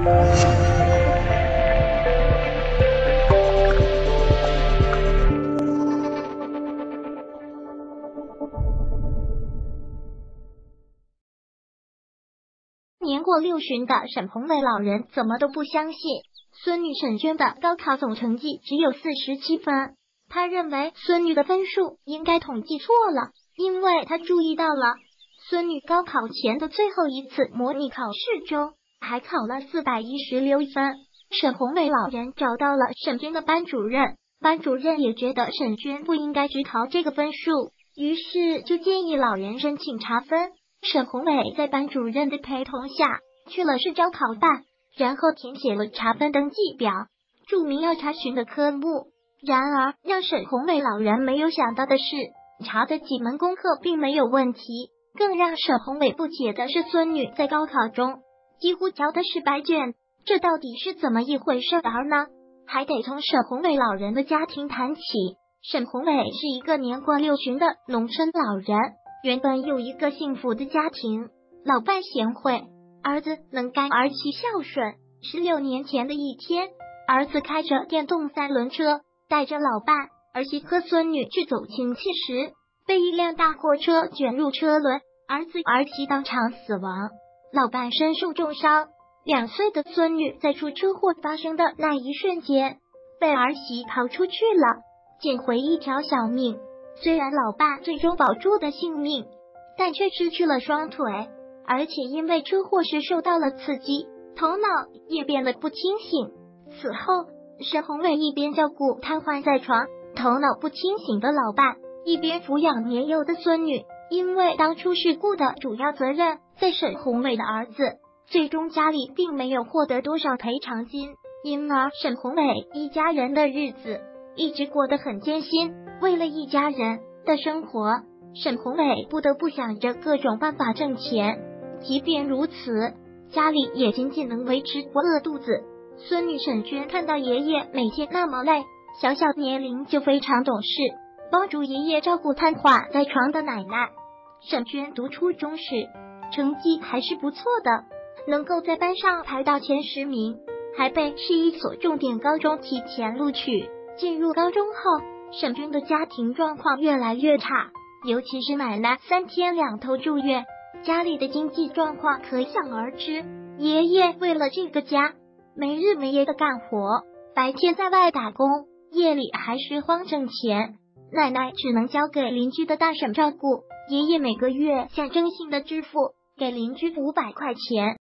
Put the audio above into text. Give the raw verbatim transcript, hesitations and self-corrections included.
年过六旬的沈鹏伟老人怎么都不相信孙女沈娟的高考总成绩只有四十七分，他认为孙女的分数应该统计错了，因为他注意到了孙女高考前的最后一次模拟考试中还考了四百一十六分。沈鹏伟老人找到了沈娟的班主任，班主任也觉得沈娟不应该只考这个分数，于是就建议老人申请查分。沈鹏伟在班主任的陪同下去了市招考办，然后填写了查分登记表，注明要查询的科目。然而让沈鹏伟老人没有想到的是，查的几门功课并没有问题，更让沈鹏伟不解的是，孙女在高考中几乎交的是白卷，这到底是怎么一回事儿呢？还得从沈鹏伟老人的家庭谈起。沈鹏伟是一个年过六旬的农村老人，原本有一个幸福的家庭，老伴贤惠，儿子能干儿媳孝顺。十六年前的一天，儿子开着电动三轮车，带着老伴、儿媳和孙女去走亲戚时，被一辆大货车卷入车轮，儿子儿媳当场死亡，老伴身受重伤。两岁的孙女在出车祸发生的那一瞬间，被儿媳逃出去了，捡回一条小命。虽然老伴最终保住的性命，但却失去了双腿，而且因为车祸时受到了刺激，头脑也变得不清醒。此后，沈鹏伟一边照顾瘫痪在床、头脑不清醒的老伴，一边抚养年幼的孙女。因为当初事故的主要责任在沈鹏伟的儿子，最终家里并没有获得多少赔偿金，因而沈鹏伟一家人的日子一直过得很艰辛。为了一家人的生活，沈鹏伟不得不想着各种办法挣钱，即便如此，家里也仅仅能维持不饿肚子。孙女沈娟看到爷爷每天那么累，小小年龄就非常懂事，帮助爷爷照顾瘫痪在床的奶奶。沈娟读初中时成绩还是不错的，能够在班上排到前十名，还被市一所重点高中提前录取。进入高中后，沈娟的家庭状况越来越差，尤其是奶奶三天两头住院，家里的经济状况可想而知。爷爷为了这个家没日没夜的干活，白天在外打工，夜里还拾荒挣钱，奶奶只能交给邻居的大婶照顾。爷爷每个月象征性的支付给邻居五百块钱，